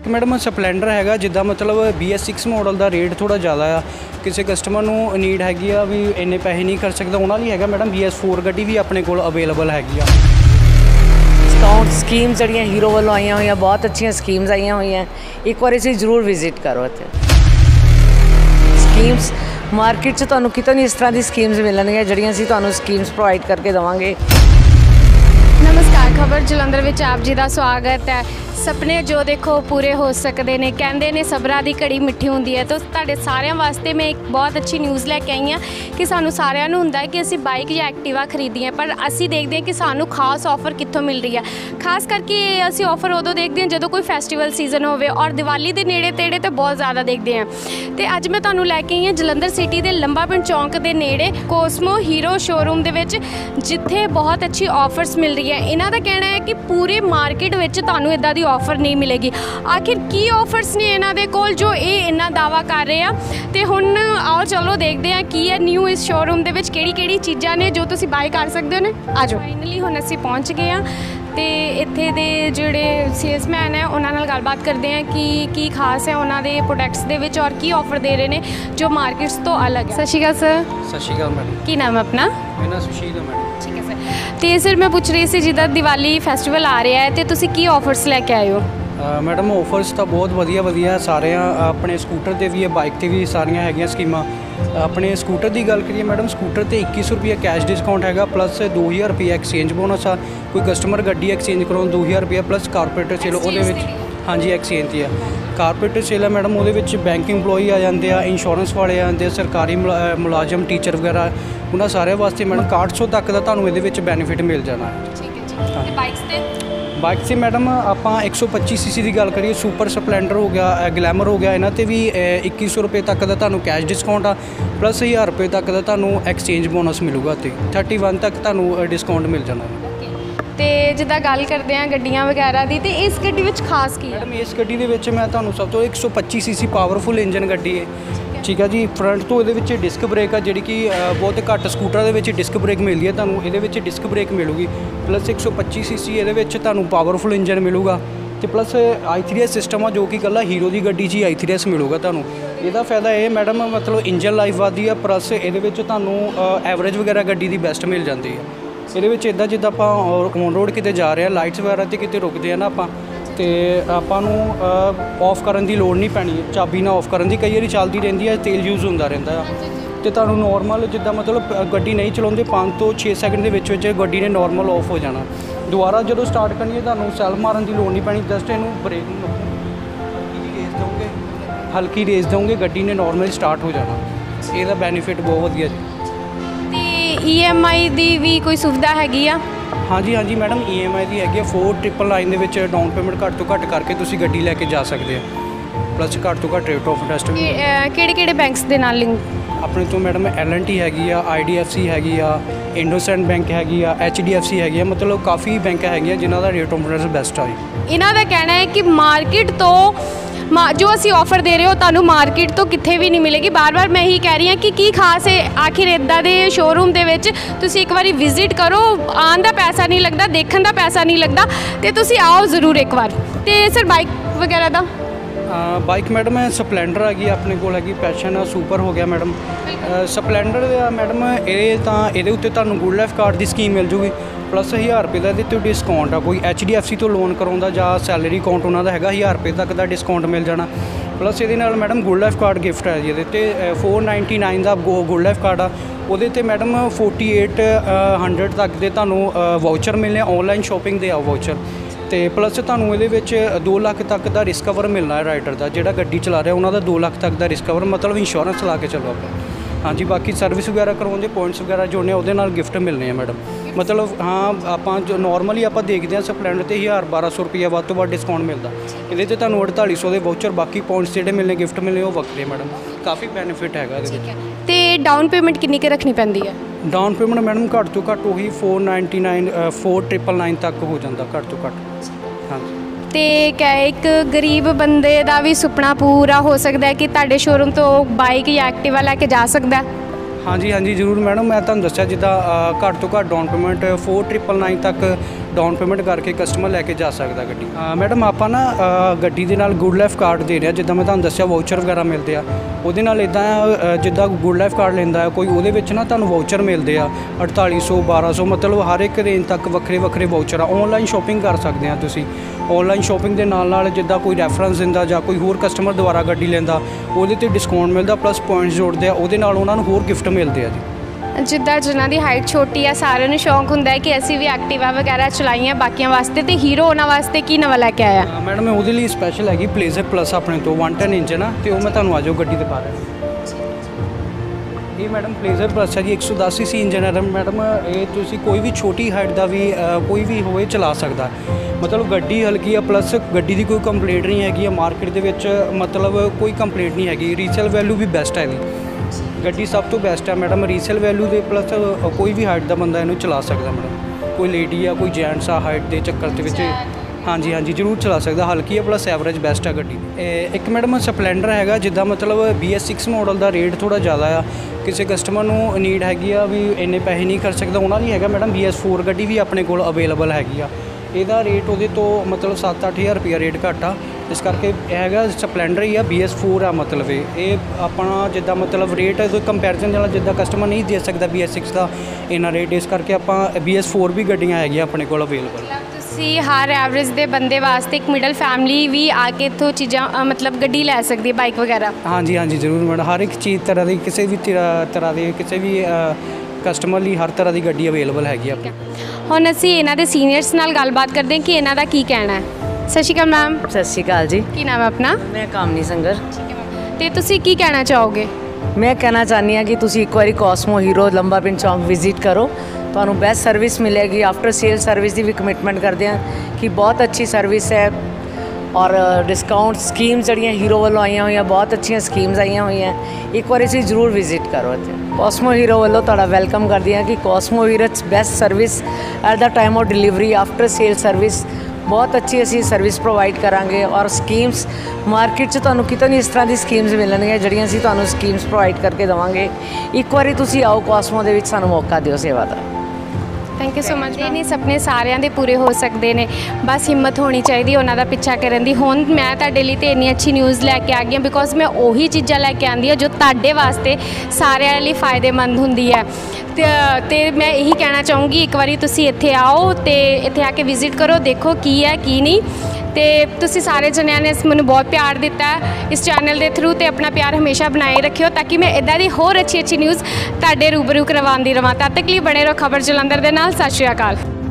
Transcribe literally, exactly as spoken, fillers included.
Madam Splendor हैगा जिद्दां मतलब बी एस सिक्स मॉडल का रेट थोड़ा ज़्यादा आ, किसी कस्टमर नूं नीड हैगी आ भी इन्ने पैसे नहीं कर सकदा उन्हां लई हैगा मैडम बी एस फोर गड्डी भी अपने कोल अवेलेबल हैगी आ। डिस्काउंट स्कीम्स जड़ियाँ हीरो वालों आईयां होईयां बहुत अच्छी स्कीम्स आईयां होईयां, एक बार इसे जरूर विजिट करो। इत्थे स्कीम्स मार्केट च तुहानूं कितों नहीं इस तरह की स्कीम्स मिलणगीਆਂ ਜਿਹੜੀਆਂ ਅਸੀਂ ਤੁਹਾਨੂੰ स्कीम्स प्रोवाइड करके देवांगे। नमस्कार, खबर जलंधर विच आप जी का स्वागत है। सपने जो देखो पूरे हो सकते हैं, कहते हैं सबरां दी घड़ी मिठी हुंदी है। तो तुहाडे सारिਆਂ वास्ते मैं एक बहुत अच्छी न्यूज़ लैके आई हाँ कि सानू सारिਆਂ नूं हुंदा है कि असीं बाइक या एक्टिवा खरीदी है, पर असीं देखते हैं कि सानू खास ऑफर कित्थों मिल रही है। खास करके असीं ऑफर उदों देखते हैं जदों कोई फैसटिवल सीजन होवे और दिवाली के नेड़े तेड़े तो बहुत ज़्यादा देखते हैं। तो अज मैं तुहानूं लैके आई हाँ जलंधर सिटी के लंबा पिंड चौंक के नेड़े कोसमो हीरो शोरूम दे विच, जिथे बहुत अच्छी ऑफर्स मिल रही है। इन्हां दा कहना है कि पूरे मार्केट विच तुहानूं इदां दी ऑफर नहीं मिलेगी। आखिर की ऑफर्स ने इन्हां दे कोल जो ये इन्ना दावा कर रहे हैं। तो हुण आओ चलो देखते हैं की है न्यू इस शोरूम दे विच किहड़ी किहड़ी चीज़ां ने जो तुसीं बाय कर सकदे हो। आ जाओ, फाइनली हुण असीं पहुँच गए हैं तो इत्थे दे जिहड़े सेल्समैन है उन्हां नाल गलबात करते हैं कि की खास है उन्हां दे प्रोडक्ट्स दे विच और की ऑफर दे रहे हैं जो मार्केट्स तो अलग है। सत श्री अकाल सर। सत श्री अकाल मैडम। की नाम है अपना? मेरा नाम सुशील है मैडम। ठीक है सर। तो सर मैं पूछ रही सी जिद्दां दिवाली फैसटिवल आ रहा है तो तुसीं की ऑफर्स लैके आए हो? मैडम ऑफर्स तो बहुत वधिया वधिया सारे अपने स्कूटर ते भी है, बाइक ते भी सारियां हैगियां स्कीमां। अपने स्कूटर की गल करिए मैडम, स्कूटर ते इक्की सौ रुपये कैश डिस्काउंट हैगा, प्लस दो हज़ार रुपये एक्सचेंज बोनस आ। कोई कस्टमर गड्डी एक्सचेंज कराउण दो हज़ार रुपये प्लस कारपोरेटर सेल उहदे विच हाँ जी एक्सचेंज है। कारपोरेटर सेल है मैडम, उहदे विच बैंक इंपलॉई आ जाते हैं, इंश्योरेंस वाले आ जाते हैं, सरकारी मुलाजम टीचर वगैरह उन्होंने सारे वास्ते मैडम इकहठ सौ तक का तुहानूं इहदे विच बेनीफिट मिल जाना है। बाइक से मैडम आप एक सौ पच्ची सी सी की गल करिए, सुपर स्पलैंडर हो गया, ग्लैमर हो गया, इन्हों भी इक्की सौ रुपये तक का तुहानूं कैश डिस्काउंट आ, प्लस हज़ार रुपये तक का तुहानूं एक्सचेंज बोनस मिलूगा। तो थर्टी वन तक तुहानूं डिस्काउंट मिल जाना। तो जिद्दां गल करते हैं गड्डियां वगैरह की, तो इस गड्डी विच खास की है? मैडम इस गड्डी दे विच मैं तुहानूं सब तो एक सौ पच्ची सी सी पावरफुल इंजन गड्डी है। ठीक है जी। फ्रंट तो ये डिस्क ब्रेक है जी कि बहुत घट स्कूटर के डिस्क ब्रेक मिलती है, तुहानूं ये डिस्क ब्रेक मिलूगी, प्लस एक सौ पच्ची सी सी ये तुहानूं पावरफुल इंजन मिलूगा। तो plus I three S system आ जो कि कला हीरो की गड्डी च आई थ्री एस मिलूगा तुहानूं। इसदा फायदा ये मैडम मतलब इंजन लाइफ वधदी है, प्लस ये तुहानूं एवरेज वगैरह गड्डी की बेस्ट मिल जाती है। ये इदा जिद्दां आपां ऑन रोड किते जा रहे हैं, लाइट्स वगैरह तो किते रुकते हैं ना आपां, तो आपां नूं ऑफ करन दी लोड़ नहीं पैनी, चाबी ना ऑफ करन दी, कई बार चलती रहिंदी है, तेल यूज़ होंदा रहिंदा है। तो तुहानूं नॉर्मल जिद्दां मतलब गड्डी नहीं चलाउंदे पाँच तो छे सैकेंड दे विच विच गड्डी ने नॉर्मल ऑफ हो जाना। दोबारा जो स्टार्ट करनी है तुहानूं सैल मारन की लोड़ नहीं पैनी, जस्ट इहनूं ब्रेक हल्की रेस दोगे हल्की रेस दोगे गड्डी ने नॉर्मल स्टार्ट हो जाना। इसदा बेनीफिट बहुत वधिया जी। ई एम आई की भी कोई सुविधा हैगी आ? हाँ जी हाँ जी मैडम, ई एम आई की हैगी फोर ट्रिपल नाइन के डाउन पेमेंट घट तो घट करके तुसीं गड्डी लैके जा सकते हैं, प्लस घट तो घट रेट ऑफ इंटरेस्ट भी। किहड़े किहड़े बैंक्स दे नाल लिंक अपने तो मैडम एल एन टी हैगी आ, आई डी एफ सी हैगी आ, इंडोसैंड बैंक हैगी आ, एच डी एफ सी हैगी आ, मतलब काफ़ी बैंक हैगी जिन्हों का रेट ऑफ इंटरेस्ट बेस्ट आ। इन्हां दा कहना है कि मार्केट तो जो असी ऑफर दे रहे हो तुहानूं मार्केट तो कित्थे भी नहीं मिलेगी। बार बार मैं ही कह रही हाँ कि की खास है आखिर इदां दे शोरूम दे विच तुसीं एक बारी विजिट करो, आन दा पैसा नहीं लगता, देखण दा पैसा नहीं लगता, तो तुसीं आओ ज़रूर एक बार। तो सर बाइक वगैरह दा बाइक मैडम स्पलैंडर हैगी अपने कोल हैगी, पैशन सुपर हो गया मैडम। स्पलैंडर मैडम ये तो ये उत्ते तुहानूं गुड लाइफ कार्ड की स्कीम मिल जूगी, प्लस हज़ार रुपये का ये डिस्काउंट आ। कोई एच डी एफ सी तो लोन कराउंदा जां सैलरी अकाउंट उन्होंने हैगा, हज़ार रुपये तक का डिस्काउंट मिल जाना। प्लस ये madam good life card gift है जी, तो फोर नाइनटी नाइन का गुड लाइफ कार्ड आ, वो मैडम फोर्टी एट हंड्रड तक के तुहानूं वाउचर मिलने ऑनलाइन शॉपिंग दे आओ वाउचर। तो प्लस तुहानूं ये दो लाख तक का रिस्क कवर मिलना है राइडर का, जिहड़ा गड्डी चला रहा उन्होंने दो लाख तक का रिस्क कवर, मतलब इंश्योरेंस ला के चलो आप। हाँ जी, बाकी सर्विस वगैरह करवाते पॉइंट्स वगैरह जोड़ने वो गिफ्ट मिलने हैं मैडम। मतलब हाँ आप जो नॉर्मली आप देखते हैं स्पलैंडर तो हज़ार बारह सौ रुपया वध तो वध डिस्काउंट मिलता, ये तो तुहानूं अड़ताली सौ के वाउचर, बाकी पॉइंट्स जोड़े मिलने गिफ्ट मिलने वो वक्रे मैडम, काफ़ी बेनीफिट है। तो डाउन पेमेंट कितनी के रखनी पैंदी है? डाउन पेमेंट मैडम घट तो घट वही four ninety nine four triple nine तक हो जाता घट तो घट। हाँ तो क्या एक गरीब बंदे का भी सुपना पूरा हो सकता है कि तुहाडे शोरूम तो बाइक या एक्टिवा लैके जा सकता है? हाँ जी हाँ जी जरूर मैडम, मैं तुहानूं दस्सिया जिद्दां घट तो घट down payment four triple nine तक ਡਾਊਨ ਪੇਮੈਂਟ ਕਰਕੇ ਕਸਟਮਰ ਲੈ ਕੇ ਜਾ ਸਕਦਾ ਗੱਡੀ। ਮੈਡਮ ਆਪਾਂ ਨਾ ਅ, ਗੱਡੀ ਦੇ ਨਾਲ ਗੁੱਡ ਲਾਈਫ ਕਾਰਡ ਦੇ ਰਿਹਾ, ਜਿੱਦਾਂ ਮੈਂ ਤੁਹਾਨੂੰ ਦੱਸਿਆ ਵਾਊਚਰ ਵਗੈਰਾ ਮਿਲਦੇ ਆ। ਉਹਦੇ ਨਾਲ ਇਦਾਂ ਜਿੱਦਾਂ ਗੁੱਡ ਲਾਈਫ ਕਾਰਡ ਲੈਂਦਾ ਹੈ ਕੋਈ, ਉਹਦੇ ਵਿੱਚ ਨਾ ਤੁਹਾਨੂੰ ਵਾਊਚਰ ਮਿਲਦੇ ਆ ਅੜਤਾਲੀ ਸੌ ਬਾਰਾਂ ਸੌ, ਮਤਲਬ ਹਰ ਇੱਕ ਰੇਂਜ ਤੱਕ ਵੱਖਰੇ ਵੱਖਰੇ ਵਾਊਚਰ ਆ। ਔਨਲਾਈਨ ਸ਼ੋਪਿੰਗ ਕਰ ਸਕਦੇ ਆ ਤੁਸੀਂ। ਔਨਲਾਈਨ ਸ਼ੋਪਿੰਗ ਦੇ ਨਾਲ ਨਾਲ ਜਿੱਦਾਂ ਕੋਈ ਰੈਫਰੈਂਸ ਦਿੰਦਾ ਜਾਂ ਕੋਈ ਹੋਰ ਕਸਟਮਰ ਦੁਆਰਾ ਗੱਡੀ ਲੈਂਦਾ, ਉਹਦੇ 'ਤੇ ਡਿਸਕਾਊਂਟ ਮਿਲਦਾ, ਪਲੱਸ ਪੁਆਇੰਟਸ ਜੋੜਦੇ ਆ, ਉਹਦੇ ਨਾਲ ਉਹਨਾਂ ਨੂੰ ਹੋਰ ਗਿਫਟ ਮਿਲਦੇ ਆ ਜੀ। ਜਿੱਦਾਂ ਜਿਨ੍ਹਾਂ ਦੀ ਹਾਈਟ ਛੋਟੀ ਆ, ਸਾਰਿਆਂ ਨੂੰ ਸ਼ੌਂਕ ਹੁੰਦਾ ਹੈ ਕਿ ਅਸੀਂ ਵੀ ਐਕਟਿਵਾ ਵਗੈਰਾ ਚਲਾਈਆਂ ਬਾਕੀਆਂ ਵਾਸਤੇ, ਤੇ ਹੀਰੋ ਉਹਨਾਂ ਵਾਸਤੇ ਕੀ ਨਵਾਂ ਲੈ ਕੇ ਆਇਆ? ਮੈਡਮ ਉਹਦੇ ਲਈ ਸਪੈਸ਼ਲ ਹੈਗੀ ਪਲੇਜ਼ਰ ਪਲੱਸ ਆਪਣੇ ਤੋਂ ਇੱਕ ਸੌ ਦਸ ਇੰਜਨ ਆ, ਤੇ ਉਹ ਮੈਂ ਤੁਹਾਨੂੰ ਆਜੋ ਗੱਡੀ ਦਿਖਾ ਰਿਹਾ। ਇਹ ਮੈਡਮ ਪਲੇਜ਼ਰ ਪਲੱਸ ਹੈ ਜੀ, ਇੱਕ ਸੌ ਦਸ ਸੀ ਸੀ ਇੰਜਨ ਹੈ ਮੈਡਮ। ਇਹ ਤੁਸੀਂ ਕੋਈ ਵੀ ਛੋਟੀ ਹਾਈਟ ਦਾ ਵੀ ਅ, ਕੋਈ ਵੀ ਹੋਵੇ ਚਲਾ ਸਕਦਾ। ਮਤਲਬ ਗੱਡੀ ਹਲਕੀ ਆ, ਪਲੱਸ ਗੱਡੀ ਦੀ ਕੋਈ ਕੰਪਲੇਂਟ ਨਹੀਂ ਹੈਗੀ ਆ ਮਾਰਕੀਟ ਦੇ ਵਿੱਚ, ਮਤਲਬ ਕੋਈ ਕੰਪਲੇਂਟ ਨਹੀਂ ਹੈਗੀ। ਰੀਸੇਲ ਵੈਲਿਊ ਵੀ ਬੈਸਟ ਹੈ ਇਹਦੀ ਗੱਡੀ, ਸਭ ਤੋਂ ਬੈਸਟ ਹੈ ਮੈਡਮ ਰੀਸੇਲ ਵੈਲਿਊ ਦੇ, ਪਲੱਸ ਕੋਈ ਵੀ ਹਾਈਟ ਦਾ ਬੰਦਾ ਇਹਨੂੰ ਚਲਾ ਸਕਦਾ ਮੈਡਮ। ਕੋਈ ਲੇਡੀ ਆ, ਕੋਈ ਜੈਂਟਸ ਆ, ਹਾਈਟ ਦੇ ਚੱਕਰ ਦੇ ਵਿੱਚ ਹਾਂਜੀ ਹਾਂਜੀ ਜ਼ਰੂਰ ਚਲਾ ਸਕਦਾ। ਹਲਕੀ ਆ, ਪਲੱਸ ਐਵਰੇਜ ਬੈਸਟ ਆ ਗੱਡੀ। ਇਹ ਇੱਕ ਮੈਡਮ ਸਪਲੈਂਡਰ ਹੈਗਾ, ਜਿੱਦਾਂ ਮਤਲਬ ਬੀ ਐਸ ਸਿਕਸ ਮਾਡਲ ਦਾ ਰੇਟ ਥੋੜ੍ਹਾ ਜ਼ਿਆਦਾ ਆ। ਕਿਸੇ ਕਸਟਮਰ ਨੂੰ ਨੀਡ ਹੈਗੀ ਆ ਵੀ ਇੰਨੇ ਪੈਸੇ ਨਹੀਂ ਖਰਚ ਸਕਦਾ, ਉਹਨਾਂ ਲਈ ਹੈਗਾ ਮੈਡਮ ਬੀ ਐਸ ਫੋਰ ਗੱਡੀ ਵੀ ਆਪਣੇ ਕੋਲ ਅਵੇਲੇਬਲ ਹੈਗੀ ਆ। ਇਹਦਾ ਰੇਟ ਉਹਦੇ ਤੋਂ ਮਤਲਬ ਸੱਤ ਅੱਠ ਹਜ਼ਾਰ ਰੁਪਈਆ ਰੇਟ ਘੱਟ ਆ, ਇਸ ਕਰਕੇ ਇਹ ਹੈਗਾ ਸਪਲੈਂਡਰ ਹੀ ਆ, ਬੀ ਐਸ ਫੋਰ ਆ। ਮਤਲਬ ਇਹ ਇਹ ਆਪਣਾ ਜਿੱਦਾਂ ਮਤਲਬ ਰੇਟ ਕੋਈ ਕੰਪੈਰੀਜ਼ਨ ਨਾਲ ਜਿੱਦਾਂ ਕਸਟਮਰ ਨਹੀਂ ਦੇ ਸਕਦਾ ਬੀ ਐਸ ਸਿਕਸ ਦਾ ਇੰਨਾ ਰੇਟ, ਇਸ ਕਰਕੇ ਆਪਾਂ ਬੀ ਐਸ ਫੋਰ ਵੀ ਗੱਡੀਆਂ ਹੈਗੀਆਂ ਆਪਣੇ ਕੋਲ ਅਵੇਲੇਬਲ। ਤੁਸੀਂ ਹਰ ਐਵਰੇਜ ਦੇ ਬੰਦੇ ਵਾਸਤੇ, ਇੱਕ ਮਿਡਲ ਫੈਮਿਲੀ ਵੀ ਆ ਕੇ ਇੱਥੋਂ ਚੀਜ਼ਾਂ ਅ, ਮਤਲਬ ਗੱਡੀ ਲੈ ਸਕਦੀ ਹੈ, ਬਾਈਕ ਵਗੈਰਾ? ਹਾਂਜੀ ਹਾਂਜੀ ਜ਼ਰੂਰ ਮੈਡਮ, ਹਰ ਇੱਕ ਚੀਜ਼ ਤਰ੍ਹਾਂ ਦੀ, ਕਿਸੇ ਵੀ ਤਰ੍ਹਾਂ ਤਰ੍ਹਾਂ ਦੀ, ਕਿਸੇ ਵੀ ਕਸਟਮਰ ਲਈ ਹਰ ਤਰ੍ਹਾਂ ਦੀ ਗੱਡੀ ਅਵੇਲੇਬਲ ਹੈਗੀ ਆ। ਹੁਣ ਅਸੀਂ ਇਹਨਾਂ ਦੇ ਸੀਨੀਅਰਸ ਨਾਲ ਗੱਲਬਾਤ ਕਰਦੇ ਹਾਂ ਕਿ ਇਹਨਾਂ ਦਾ ਕੀ ਕਹਿਣਾ ਹੈ। ਸਤਿ ਸ਼੍ਰੀ ਅਕਾਲ ਮੈਮ। ਸਤਿ ਸ਼੍ਰੀ ਅਕਾਲ ਜੀ। ਕੀ ਨਾਮ ਹੈ ਆਪਣਾ? ਮੈਂ ਕਾਮਨੀ ਸੰਗਰ। ਤੇ ਤੁਸੀਂ ਕੀ ਕਹਿਣਾ ਚਾਹੋਗੇ? ਮੈਂ ਕਹਿਣਾ ਚਾਹੁੰਦੀ ਹਾਂ ਕਿ ਤੁਸੀਂ ਇੱਕ ਵਾਰੀ ਕੋਸਮੋ ਹੀਰੋ ਲੰਬਾ ਪਿੰਡ ਚੌਂਕ ਵਿਜ਼ਿਟ ਕਰੋ, ਤੁਹਾਨੂੰ ਬੈਸਟ ਸਰਵਿਸ ਮਿਲੇਗੀ। ਆਫਟਰ ਸੇਲ ਸਰਵਿਸ ਦੀ ਵੀ ਕਮਿਟਮੈਂਟ ਕਰਦੇ ਹਾਂ ਕਿ ਬਹੁਤ ਅੱਛੀ ਸਰਵਿਸ ਹੈ, ਔਰ ਡਿਸਕਾਊਂਟ ਸਕੀਮਸ ਜਿਹੜੀਆਂ ਹੀਰੋ ਵੱਲੋਂ ਆਈਆਂ ਹੋਈਆਂ, ਬਹੁਤ ਅੱਛੀਆਂ ਸਕੀਮਸ ਆਈਆਂ ਹੋਈਆਂ। ਇੱਕ ਵਾਰੀ ਤੁਸੀਂ ਜ਼ਰੂਰ ਵਿਜ਼ਿਟ ਕਰੋ ਇੱਥੇ। ਕੋਸਮੋ ਹੀਰੋ ਵੱਲੋਂ ਤੁਹਾਡਾ ਵੈਲਕਮ ਕਰਦੀ ਹਾਂ ਕਿ ਕੋਸਮੋ ਹੀਰੋ 'ਚ best service at the time of delivery, after sale service ਬਹੁਤ ਅੱਛੀ ਅਸੀਂ ਸਰਵਿਸ ਪ੍ਰੋਵਾਈਡ ਕਰਾਂਗੇ। ਔਰ ਸਕੀਮਸ ਮਾਰਕੀਟ 'ਚ ਤੁਹਾਨੂੰ ਕਿਤੋਂ ਨਹੀਂ ਇਸ ਤਰ੍ਹਾਂ ਦੀ ਸਕੀਮਸ ਮਿਲਣਗੀਆਂ ਜਿਹੜੀਆਂ ਅਸੀਂ ਤੁਹਾਨੂੰ ਸਕੀਮਸ ਪ੍ਰੋਵਾਈਡ ਕਰਕੇ ਦੇਵਾਂਗੇ। ਇੱਕ ਵਾਰੀ ਤੁਸੀਂ ਆਓ ਕੋਸਮੋ ਦੇ ਵਿੱਚ, ਸਾਨੂੰ ਮੌਕਾ ਦਿਓ ਸੇਵਾ ਦਾ। Thank you so much. ਇਹ ਨਹੀਂ ਸੁਪਨੇ ਸਾਰਿਆਂ ਦੇ ਪੂਰੇ ਹੋ ਸਕਦੇ ਨੇ, ਬਸ ਹਿੰਮਤ ਹੋਣੀ ਚਾਹੀਦੀ ਉਹਨਾਂ ਦਾ ਪਿੱਛਾ ਕਰਨ ਦੀ। ਹੁਣ ਮੈਂ ਤੁਹਾਡੇ ਲਈ ਤੇ ਇੰਨੀ ਅੱਛੀ ਨਿਊਜ਼ ਲੈ ਕੇ ਆ ਗਈ ਹਾਂ, ਬਿਕੋਜ਼ ਮੈਂ ਉਹੀ ਚੀਜ਼ਾਂ ਲੈ ਕੇ ਆਉਂਦੀ ਹਾਂ ਜੋ ਤੁਹਾਡੇ ਵਾਸਤੇ ਸਾਰਿਆਂ ਲਈ ਫਾਇਦੇਮੰਦ ਹੁੰਦੀ ਹੈ। ਤੇ ਤੇ ਮੈਂ ਇਹੀ ਕਹਿਣਾ ਚਾਹੂੰਗੀ, ਇੱਕ ਵਾਰੀ ਤੁਸੀਂ ਇੱਥੇ ਆਓ ਤੇ ਇੱਥੇ ਆ ਕੇ ਵਿਜ਼ਿਟ ਕਰੋ, ਦੇਖੋ ਕੀ ਹੈ ਕੀ ਨਹੀਂ। ਤੇ ਤੁਸੀਂ ਸਾਰੇ ਜਣਿਆਂ ਨੇ ਮੈਨੂੰ ਬਹੁਤ ਪਿਆਰ ਦਿੱਤਾ ਇਸ ਚੈਨਲ ਦੇ ਥਰੂ, ਤੇ ਆਪਣਾ ਪਿਆਰ ਹਮੇਸ਼ਾ ਬਣਾਏ ਰੱਖਿਓ ਤਾਂ ਕਿ ਮੈਂ ਇੱਦਾਂ ਦੀ ਹੋਰ ਅੱਛੀ ਅੱਛੀ ਨਿਊਜ਼ ਤੁਹਾਡੇ ਰੂਬਰੂ ਕਰਵਾਉਂਦੀ ਰਹਾਂ। ਤਦ ਤੱਕ ਲਈ ਬਣੇ ਰਹੋ ਖਬਰ ਜਲੰਧਰ ਦੇ ਨਾਲ। ਸਤਿ ਸ਼੍ਰੀ ਅਕਾਲ।